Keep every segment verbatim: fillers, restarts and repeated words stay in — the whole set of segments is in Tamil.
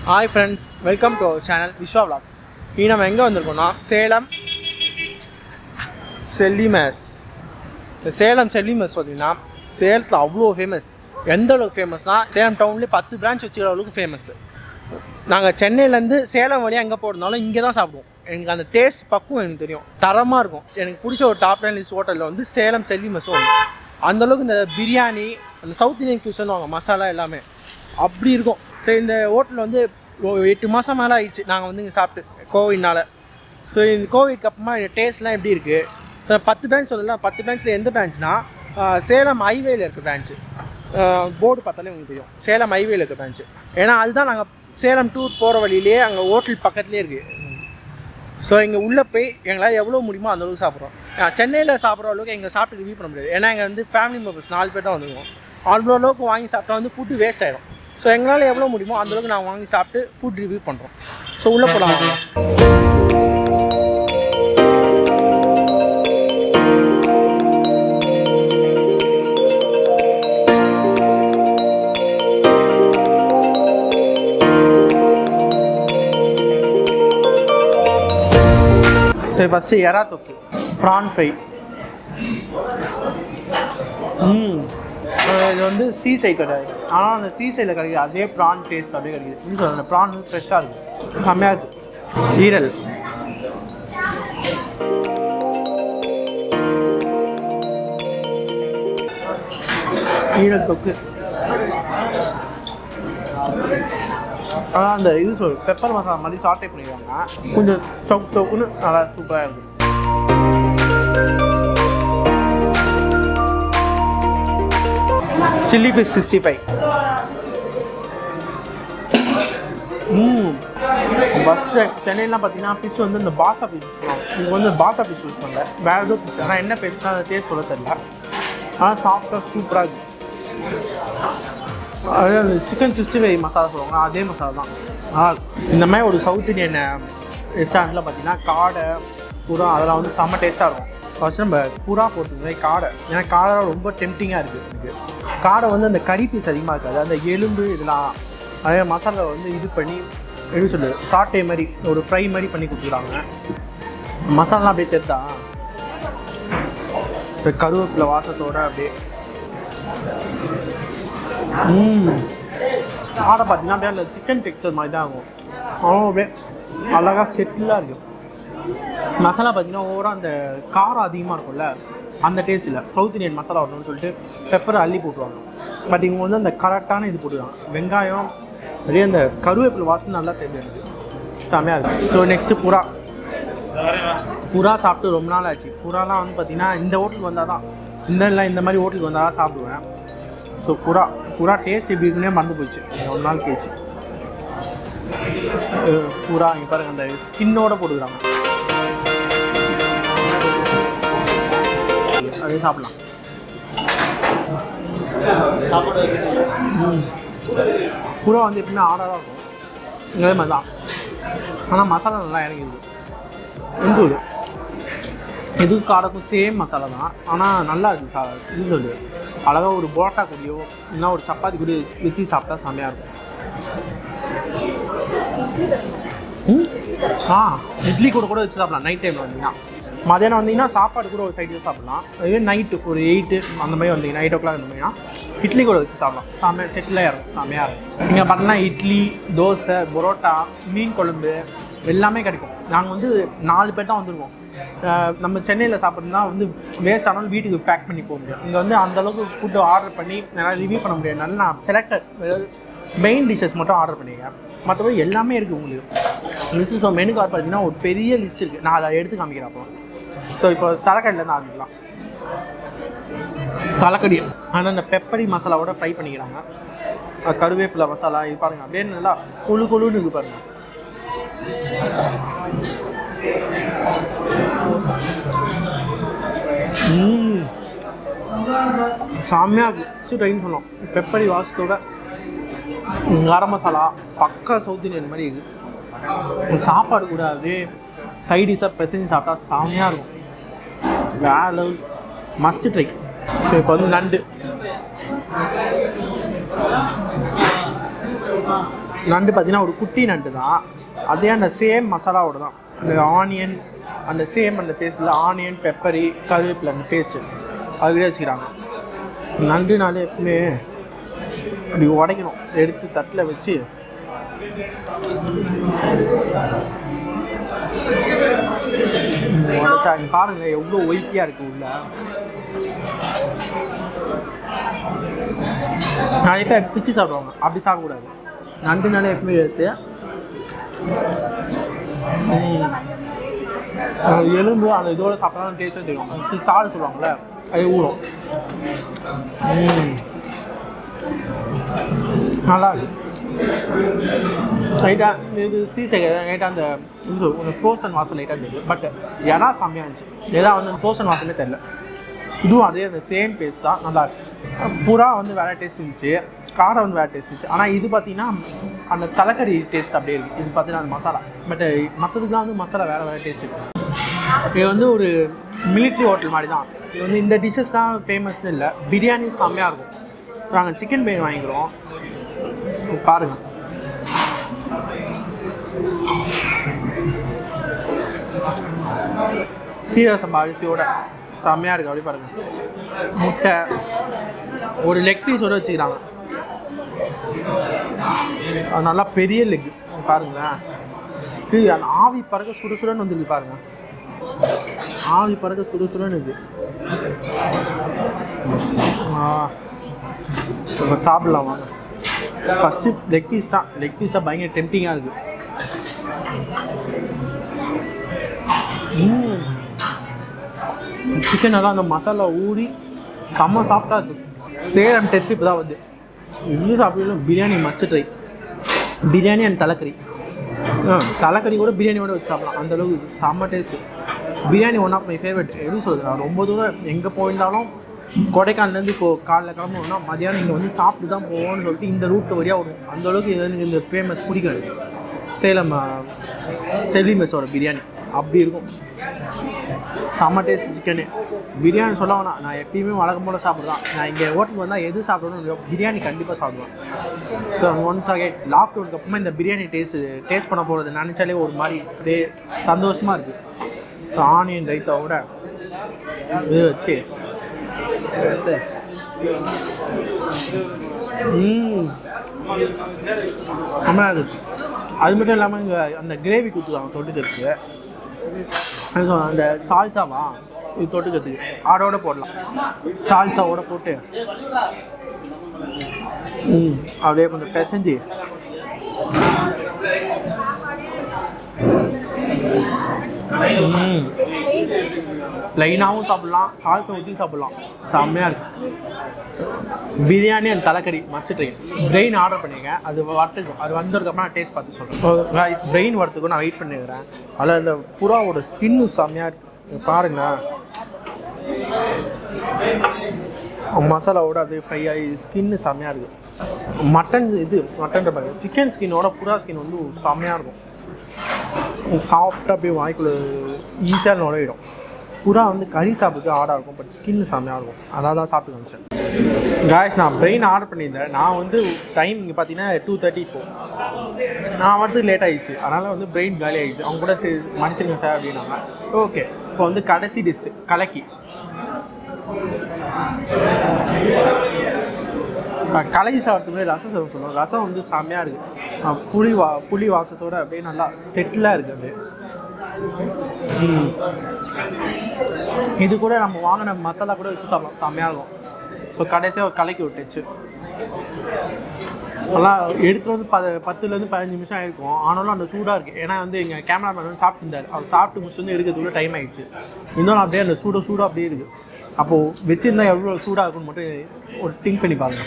Hi friends, welcome to our channel Vishwa Vlogs. We are going to Salem Sellimas. The Salem Sellimas is Salem famous. It's famous. Salem town is ten branch famous. We are Chennai Salem we are the taste pakku tarama irukum enakku pudicha or top ten list hotel la vandu Salem Sellimas அந்த அளவுக்கு இந்த பிரியாணி அந்த சவுத் இந்தியன் cuisine வாங்க மசாலா எல்லாமே அப்படி இருக்கும் சோ இந்த ஹோட்டல் வந்து எட்டு மாசம் மேல ஆயிச்சு நாங்க வந்து இங்க சாப்பிட்டு கோவிட்னால சோ இந்த கோவிட்க்கு அப்புறமா டேஸ்ட்லாம் எப்படி இருக்கு ten பிரான்ச் சொல்லல ten பிரான்ச்ல எந்த பிரான்ச்னா சேலம் ஹைவேல இருக்க பிரான்ச் போர்டு பார்த்தாலே உங்களுக்கு தெரியும் சேலம் ஹைவேல இருக்க பிரான்ச் ஏனா அதுதான் நாங்க சேலம் டூர் போற வழியிலே அங்க ஹோட்டல் பக்கத்துலயே இருக்கு ஸோ இங்கே உள்ளே போய் எங்களால் எவ்வளோ முடியுமோ அந்தளவுக்கு சாப்பிட்றோம் சென்னையில் சாப்பிட்ற அளவுக்கு எங்களை சாப்பிட்டு ரிவ்யூ பண்ண முடியாது ஏன்னா எங்கள் வந்து ஃபேமிலி மெம்பர்ஸ் நாலு பேர் தான் வந்துருவோம் அவ்வளோ அளவுக்கு வாங்கி சாப்பிட்டா வந்து ஃபுட்டு வேஸ்ட் ஆகிடும் ஸோ எங்களால் எவ்வளோ முடியுமோ அந்தளவுக்கு நாங்கள் வாங்கி சாப்பிட்டு ஃபுட் ரிவ்யூ பண்ணுறோம் ஸோ உள்ளே போகலாம் So first yara tokku prawn fry ம் இது வந்து சீ சைட் கடை ஆனால் அந்த சீ சைடில் கிடைக்கிது அதே ப்ரான் டேஸ்ட் அப்படியே கிடைக்குது எப்படி சொல்கிறேன் ப்ரான் வந்து ஃப்ரெஷ்ஷாக இருக்குது செம்மையாக இருக்குது ஈரல் ஈரல் தொக்கு ஆனால் அந்த இது சொல் பெப்பர் மசாலா மாதிரி சாட்டை பண்ணிடுவாங்க கொஞ்சம் சவுக் சவுக்குன்னு நல்லா சூப்பராக இருக்குது சில்லி ஃபிஷ் சிக்ஸ்டி ஃபைவ் ம் ஃபஸ்ட்டு சென்னையிலாம் பார்த்தீங்கன்னா ஃபிஷ் வந்து இந்த பாசா ஃபிஷ் யூஸ் பண்ணுவாங்க இங்கே வந்து பாசா ஃபிஷ் யூஸ் பண்ணல வேறு ஏதோ ஃபிஷ் ஆனால் என்ன பேசுனா அந்த டேஸ்ட் சொல்ல தெரியல ஆனால் சாஃப்டாக சூப்பராக இருக்குது அதே அந்த சிக்கன் சிக்ஸ்டி ஃபைவ் மசாலா சொல்லுவாங்க அதே மசாலா தான் ஆனால் இந்த மாதிரி ஒரு சவுத் இண்டியன் ரெஸ்டாரண்ட்டில் பார்த்தீங்கன்னா காடை புறா அதெல்லாம் வந்து செம்ம டேஸ்ட்டாக இருக்கும் ஃபஸ்ட்டு நம்ம புறா போட்டுக்கிற மாதிரி காடை ஏன்னா காடை ரொம்ப டெம்டிங்காக இருக்குது எனக்கு காடை வந்து அந்த கறி பீஸ் அதிகமாக இருக்காது அந்த எலும்பு இதெல்லாம் அதே மசாலா வந்து இது பண்ணி எப்படி சொல்லுது சாட்டை மாதிரி ஒரு ஃப்ரை மாதிரி பண்ணி கொடுத்துக்கிறாங்க மசாலாலாம் அப்படியே தெரிதா இப்போ கருவேப்பிலை வாசத்தோடு அப்படியே ம் ஆடை பார்த்தீங்கன்னா அப்படியே அந்த சிக்கன் டெக்ஸ்சர் மாதிரி தான் ஆகும் அவ்வளோ அப்படியே அழகாக செட்டிலாக இருக்குது மசாலா பார்த்தீங்கன்னா ஓவராக அந்த காரம் அதிகமாக இருக்கும்ல அந்த டேஸ்ட் இல்லை சவுத் இண்டியன் மசாலா வரணும்னு சொல்லிட்டு பெப்பரை அள்ளி போட்டுருவாங்க பட் இவங்க வந்து அந்த கரெக்டான இது போட்டுருவாங்க வெங்காயம் அப்படியே அந்த கருவேப்பிலை வாசனை நல்லா தெரியும் எனக்கு செம்மையாக இருக்குது ஸோ நெக்ஸ்ட்டு புறா புறா சாப்பிட்டு ரொம்ப நாள் ஆச்சு புறாலாம் வந்து பார்த்திங்கன்னா இந்த ஹோட்டலுக்கு வந்தால் தான் இந்த இல்லை இந்த மாதிரி ஹோட்டலுக்கு வந்தால் தான் சாப்பிடுவேன் ஸோ புறா புறா டேஸ்ட் எப்படி இருக்குன்னே மறந்து போயிடுச்சு ஒரு நாள் கேச்சு புறா இங்கே பாருங்கள் அந்த ஸ்கின்னோடு போட்டுக்கிறாங்க அப்படியே சாப்பிட்லாம் புறா வந்து எப்படின்னா ஆடாக இருக்கும் இதே மாதிரி தான் ஆனால் மசாலா நல்லா இறங்கிடுது எந்தூர் எதுவும் காடக்கும் சேம் மசாலா தான் ஆனால் நல்லா இருக்குது சா இது சொல்லு அழகாக ஒரு புரோட்டா கூடியோ இல்லைனா ஒரு சப்பாத்தி கூடிய வச்சு சாப்பிட்டா செம்மையாக இருக்கும் ம் ஆ இட்லி கூட கூட வச்சு சாப்பிட்லாம் நைட் டைமில் வந்தீங்கன்னா மதியானம் வந்தீங்கன்னா சாப்பாடு கூட ஒரு சைடு சாப்பிட்லாம் அதுவே நைட்டு ஒரு எயிட்டு அந்த மாதிரி வந்தீங்கன்னா எயிட் ஓ கிளாக் அந்த மாதிரினா இட்லி கூட வச்சு சாப்பிட்லாம் செம்மையாக செட்டிலாக இருக்கும் செம்மையாக இருக்கும் இங்கே பார்த்தீங்கன்னா இட்லி தோசை பரோட்டா மீன் குழம்பு எல்லாமே கிடைக்கும் நாங்கள் வந்து நாலு பேர் தான் வந்துருக்கோம் நம்ம சென்னையில் சாப்பிட்றதுனா வந்து வேஸ்ட் ஆனாலும் வீட்டுக்கு பேக் பண்ணி போக முடியும் இங்கே வந்து அந்தளவுக்கு ஃபுட்டு ஆர்டர் பண்ணி என்னால் ரிவ்யூ பண்ண முடியாது நான் செலக்டட் மெயின் டிஷ்ஷஸ் மட்டும் ஆர்டர் பண்ணியிருக்கேன் மற்றபடி எல்லாமே இருக்குது உங்களுக்கு லிஸ்ட்டு ஸோ மெனு கார்டு பார்த்தீங்கன்னா ஒரு பெரிய லிஸ்ட் இருக்குது நான் அதை எடுத்து காமிக்கிறேன் அப்புறம் ஸோ இப்போ தலைக்கடிலேருந்து ஆரம்பிக்கலாம் தலைக்கடி ஆனால் இந்த பெப்பரி மசாலாவோட ஃப்ரை பண்ணிக்கிறாங்க கருவேப்பிலை மசாலா இது பாருங்கள் அப்படியே நல்லா குழு குழுன்னு இது பாருங்கள் ம் செம்மையாக வச்சு ட்ரைன்னு சொல்லலாம் பெப்பரி வாசத்தோட கரம் மசாலா பக்கா சவுத் இண்டியன் மாதிரி இது சாப்பாடு கூட அப்படியே சைடிஷாக பிசைஞ்சு சாப்பிட்டா செம்மையாக இருக்கும் வேற லெவல் மஸ்ட் ட்ரை ஸோ இப்போ வந்து நண்டு நண்டு பார்த்தீங்கன்னா ஒரு குட்டி நண்டு தான். அதே அந்த சேம் மசாலாவோட தான். அந்த ஆனியன் அந்த சேம் அந்த பேஸ்ட்டில் ஆனியன் பெப்பரி கருவேப்பிலை அந்த பேஸ்ட்டு அதுக்கிட்டே வச்சுக்கிறாங்க. நண்டுனாலே எப்பவுமே இப்படி உடைக்கணும், எடுத்து தட்டில் வச்சு உடைச்சா இங்கே பாருங்கள் எவ்வளோ ஒயிட்டியாக இருக்குது உள்ள. நிறைய பேர் பிச்சு சாப்பிடுவாங்க, அப்படி சாப்பிடக்கூடாது. நண்டுனாலே எப்பவுமே எடுத்து எலும்பு அந்த இதோட சாப்பிட்டா தான் டேஸ்ட்டாக தெரியும். சாடு சொல்லுவாங்கள்ல அது ஊறும். நல்லா இருக்குது. லைட்டாக இது சீசை லைட்டாக அந்த இது ஃப்ரோசன் வாசல் லைட்டாக தெரியுது. பட் ஏன்னா செம்மையாக இருந்துச்சு. ஏதாவது வந்து ஃப்ரோசன் வாசலே தெரில. இதுவும் அதே அந்த சேம் டேஸ்ட் தான். நல்லா இருக்கு. புறா வந்து வேறு டேஸ்ட் இருந்துச்சு, காடை வந்து வேறு டேஸ்ட் இருந்துச்சு. ஆனால் இது பார்த்தீங்கன்னா அந்த தலைக்கறி டேஸ்ட் அப்படியே இருக்குது. இது பார்த்தீங்கன்னா அந்த மசாலா. பட் மற்றதுக்குலாம் வந்து மசாலா வேறு வேறு டேஸ்ட் இருக்குது. இது வந்து ஒரு மிலிட்ரி ஹோட்டல் மாதிரி தான். இது வந்து இந்த டிஷ்ஷஸ் தான் ஃபேமஸ்னு இல்லை, பிரியாணி செம்மையாக இருக்கும். நாங்கள் சிக்கன் பிரியாணி வாங்கிக்கிறோம் பாருங்கள். சீரக சம்பா அரிசியோட செம்மையாக இருக்குது. அப்படி பாருங்கள். முட்டை ஒரு லெக் பீஸோடு வச்சுக்கிறாங்க. அது நல்லா பெரிய லெக் பாருங்களேன். இது அந்த ஆவி பறக்க சுட சுடன்னு வந்துருக்கு பாருங்கள். ஆவி பறக்க சுட சுடன்னு இருக்குது. இப்போ சாப்பிட்லாம் வாங்க. ஃபஸ்ட்டு லெக் பீஸ் தான். லெக் பீஸ் தான் பயங்கர டெம்டிங்காக இருக்குது. சிக்கன் நல்லா அந்த மசாலா ஊறி செம்ம சாஃப்டாக இருக்குது. சேலம் டெஸ்ட் இப்போ தான் வந்து இன்னும் சாப்பிடலாம். Biryani must try. Biryani and தலைக்கறி. ஆ தலைக்கறி கூட பிரியாணியோட வச்சு சாப்பிடலாம். அந்தளவுக்கு செம்ம taste. Biryani one of my favourite. எப்படி சொல்கிறது, நான் ரொம்ப தூரம் எங்கே போயிருந்தாலும் கொடைக்கானலேருந்து இப்போது காலைல கிளம்பணும்னா மதியானம் இங்கே வந்து சாப்பிட்டு தான் போவோம்னு சொல்லிட்டு இந்த ரூட்டில் வழியாக வரும். அந்தளவுக்கு எனக்கு இந்த ஃபேமஸ் பிடிக்காது. சேலம் செல்வி மெஸ்ஸோட பிரியாணி அப்படி இருக்கும். செம்ம டேஸ்ட் சிக்கனு. பிரியாணி சொல்ல வேணாம், நான் எப்பயுமே வழக்கம் போல் சாப்பிடுதான். நான் இங்கே ஹோட்டலுக்கு வந்தால் எது சாப்பிடணும், பிரியாணி கண்டிப்பாக சாப்பிடுவேன். ஸோ ஒன்ஸ் அகேன் லாக்டவுனுக்கு அப்புறமா இந்த பிரியாணி டேஸ்ட் டேஸ்ட் பண்ண போகிறது நினச்சாலே ஒரு மாதிரி அப்படியே சந்தோஷமாக இருக்குது. ஸோ ஆனியன் ரைத்தாவோட இது வச்சு எடுத்து ம் நல்லா இருக்குது. அது மட்டும் இல்லாமல் இங்கே அந்த கிரேவி கொடுத்துருவாங்க தொட்டுக்கிறதுக்கு. அந்த சால்சாவா இது தொட்டுக்கிறதுக்கு ஆடோட போடலாம். சால்சாவோட போட்டு ம் அப்படியே கொஞ்சம் பிசைஞ்சு ம் ப்ளைனாகவும் சாப்பிட்லாம், சால்சா ஊற்றி சாப்பிட்லாம். செம்மையாக இருக்குது. பிரியாணி அண்ட் தலைக்கறி மஸ்ட் ட்ரை. பிரெயின் ஆர்டர் பண்ணியிருக்கேன், அது வரத்துக்கும் அது வந்ததுக்கப்புறம் நான் டேஸ்ட் பார்த்து சொல்கிறேன். பிரெயின் வரத்துக்கும் நான் வெயிட் பண்ணிக்கிறேன். அதில் அந்த புறாவோட ஸ்கின்னு செம்மையாக இருக்குது பாருங்களேன். மசாலாவோட அப்படியே ஃப்ரை ஆகி ஸ்கின்னு செம்மையாக இருக்குது. மட்டன் இது மட்டன் பாருங்க, சிக்கன் ஸ்கின்னோட புறா ஸ்கின் வந்து செம்மையாக இருக்கும். சாஃப்டாக அப்படியே வாய்க்குள்ள ஈஸியாக நுழையிடும். புறா வந்து கறி சாப்பிட்டு ஆடாக இருக்கும், பட் ஸ்கின்னு செம்மையாக இருக்கும். அதான் தான் சாப்பிட்டு காமிச்சேன். காய்ஸ் நான் பிரெயின் ஆர்டர் பண்ணியிருந்தேன். நான் வந்து டைம் இங்கே பார்த்தீங்கன்னா டூ தேர்ட்டி இப்போது நான் வரதுக்கு லேட் ஆகிடுச்சு. அதனால் வந்து பிரெயின் காலி ஆகிடுச்சு. அவங்க கூட சரி மன்னிச்சிருங்க சார் அப்படின்னாங்க. ஓகே, இப்போ வந்து கடைசி டிஷ்ஷு கலக்கி. கலக்கி சாப்பிட்றதுக்கு ரசம் சாப்பிட சொல்லுவோம். ரசம் வந்து செம்மையாக இருக்குது. புளி வா புளி வாசத்தோடு அப்படியே நல்லா செட்டிலாக இருக்குது அப்படியே. இது கூட நம்ம வாங்கின மசாலா கூட வச்சு சாப்பிடலாம், செம்மையாக இருக்கும். ஸோ கடைசியாக ஒரு கலக்கி விட்டுச்சு. நல்லா எடுத்துகிட்டு வந்து ப பத்துலேருந்து பதினஞ்சு நிமிஷம் ஆகிருக்கும். ஆனாலும் அந்த சூடாக இருக்குது. ஏன்னா வந்து எங்கள் கேமராமேன் வந்து சாப்பிட்டு இருந்தார். அவர் சாப்பிட்டு முடிச்சு வந்து எடுக்கிறதுக்குள்ள டைம் ஆகிடுச்சு. இன்னொன்று அப்படியே அந்த சூடாக சூடாக அப்படியே இருக்குது. அப்போது வச்சுருந்தா எவ்வளோ சூடாக இருக்குன்னு மட்டும் ஒரு திங்க் பண்ணி பாருங்கள்.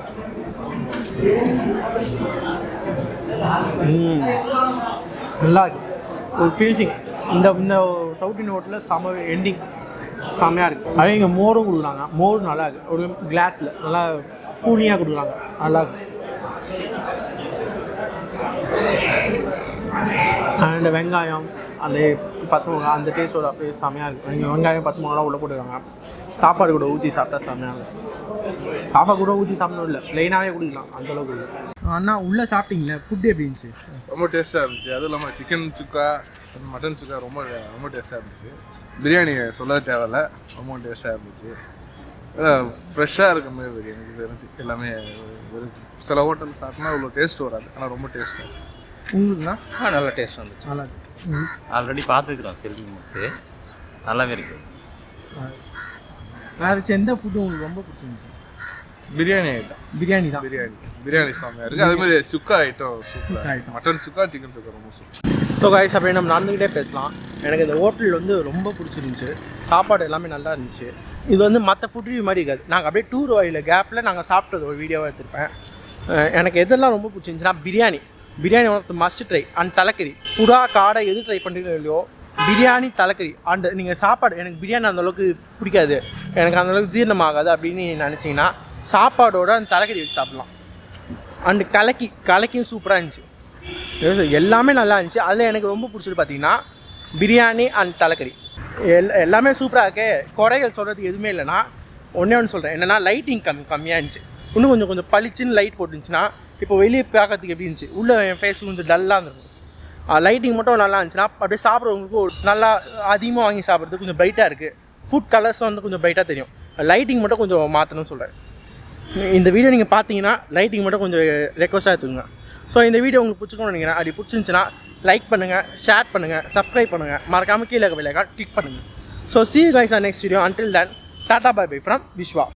நல்லா இருக்குது ஒரு ஃபினிஷிங். இந்த இந்த சவுத் இந்தியன் ஹோட்டலில் செம எண்டிங் செம்மையாக இருக்குது. அதே இங்கே மோரும் கொடுக்குறாங்க. மோர் நல்லா இருக்குது. ஒரு கிளாஸில் நல்லா கூனியாக கொடுக்குறாங்க. நல்லா இருக்குது. அந்த வெங்காயம் அந்த பச்சை மிளகா அந்த டேஸ்ட்டோட அப்படியே செம்மையாக இருக்குது. இங்கே வெங்காயம் பச்சை மிளகாலாம் உள்ளே போட்டுருக்காங்க. சாப்பாடு கூட ஊற்றி சாப்பிட்டா செம்மையாக இருக்கும். சாப்பாடு கூட ஊற்றி சாப்பிடணும் இல்லை, ப்ளைனாகவே குடிக்கலாம் அந்தளவுக்கு இருக்குது. அண்ணா உள்ளே சாப்பிட்டீங்களா ஃபுட்டு எப்படி இருந்துச்சு? ரொம்ப டேஸ்ட்டாக இருந்துச்சு. அதுவும் இல்லாமல் சிக்கன் சுக்கா மட்டன் சுக்கா ரொம்ப ரொம்ப டேஸ்ட்டாக இருந்துச்சு. பிரியாணி சொல்ல தேவையில்ல, ரொம்ப டேஸ்ட்டாக இருந்துச்சு. ஃப்ரெஷ்ஷாக இருக்க மாதிரி இருக்குது எனக்கு தெரிஞ்சு. எல்லாமே ஒரு சில ஹோட்டல் சாப்பிட்னா இவ்வளோ டேஸ்ட் வராது, ஆனால் ரொம்ப டேஸ்ட்டாக. உங்களுக்குண்ணா? ஆ நல்லா டேஸ்ட் வந்துச்சு. நல்லா இருக்கு. ஆல்ரெடி பார்த்துக்கிறோம் செல்வி மெஸ்ஸு, நல்லாவே இருக்குது. வேறு எந்த ஃபுட்டு உங்களுக்கு ரொம்ப பிடிச்சிருந்துச்சு? பிரியாணி ஐட்டம். பிரியாணி தான். பிரியாணி பிரியாணி செம்மையாக இருக்குது. அதே மாதிரி சுக்கா ஐட்டம் சூப்பராக, மட்டன் சுக்கா சிக்கன் சுக்கா ரொம்ப சூப்பர். ஸோ கைஸ், அப்படி நம்ம நடந்துக்கிட்டே பேசலாம். எனக்கு இந்த ஹோட்டல் வந்து ரொம்ப பிடிச்சிருந்துச்சு. சாப்பாடு எல்லாமே நல்லா இருந்துச்சு. இது வந்து மற்ற ஃபுட் ரிவ்யூ மாதிரி இருக்காது. நாங்கள் அப்படியே டூர் வாயில் கேப்பில் நாங்கள் சாப்பிட்டது ஒரு வீடியோவாக எடுத்துருப்பேன். எனக்கு எதெல்லாம் ரொம்ப பிடிச்சிருந்துச்சுன்னா பிரியாணி. பிரியாணி வந்து மஸ்ட் ட்ரை. அண்ட் தலைக்கறி, புடா காடை எது ட்ரை பண்ணுறீங்களோ இல்லையோ, பிரியாணி தலைக்கறி அண்ட் நீங்கள் சாப்பாடு. எனக்கு பிரியாணி அந்தளவுக்கு பிடிக்காது, எனக்கு அந்தளவுக்கு ஜீரணமாகாது அப்படின்னு நினச்சிங்கன்னா சாப்பாடோட அந்த தலைக்கறி வச்சு சாப்பிட்லாம். அண்டு கலக்கி கலக்கியும் சூப்பராக இருந்துச்சு. எல்லாமே நல்லா இருந்துச்சு. அதில் எனக்கு ரொம்ப பிடிச்சது பார்த்தீங்கன்னா பிரியாணி அண்ட் தலைக்கறி எல் எல்லாமே சூப்பராக இருக்கே. குறைகள் சொல்கிறதுக்கு எதுவுமே இல்லைனா ஒன்றே ஒன்று சொல்கிறேன், என்னென்னா லைட்டிங் கம்மி கம்மியாக இருந்துச்சு. இன்னும் கொஞ்சம் கொஞ்சம் பளிச்சுன்னு லைட் போட்டுருந்துச்சுன்னா இப்போ வெளியே பார்க்கறதுக்கு எப்படி இருந்துச்சு, உள்ளே என் ஃபேஸ் கொஞ்சம் டல்லாக இருந்திருக்கும். லைட்டிங் மட்டும் நல்லா இருந்துச்சுன்னா அப்படியே சாப்பிட்றவங்களுக்கு நல்லா அதிகமாக வாங்கி சாப்பிட்றதுக்கு கொஞ்சம் பிரைட்டாக இருக்குது. ஃபுட் கலர்ஸ் வந்து கொஞ்சம் பிரைட்டாக தெரியும். லைட்டிங் மட்டும் கொஞ்சம் மாற்றணும்னு சொல்கிறேன். இந்த வீடியோ நீங்கள் பார்த்தீங்கன்னா லைட்டிங் மட்டும் கொஞ்சம் ரெக்வஸ்ட்டாக எடுத்துங்க. ஸோ இந்த வீடியோ உங்களுக்கு பிடிச்சிக்கணும்னு நினைக்கிறேன். அப்படி பிடிச்சிருந்துச்சுன்னா லைக் பண்ணுங்கள், ஷேர் பண்ணுங்கள், சப்ஸ்கிரைப் பண்ணுங்கள், மறக்காமல் கீழே பெல் ஐகான் கிளிக் பண்ணுங்கள். So see you guys on next video. Until then, tata bye bye from Vishwa.